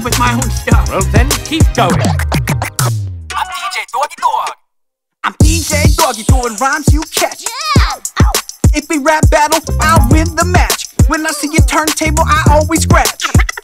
with my own stuff. Well then, keep going. I'm DJ Doggy Dog. I'm DJ Doggy, throwing rhymes you catch. Yeah. If we rap battle, I'll win the match. When I see a turntable, I always scratch.